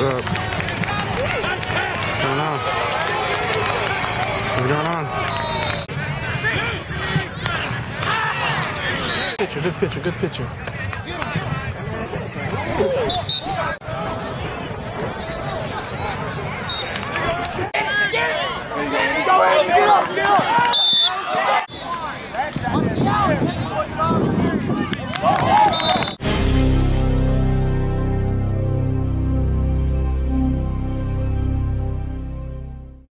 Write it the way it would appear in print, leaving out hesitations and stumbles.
up? What's going on? What's going on? Good pitcher, good pitcher. Get up, get up!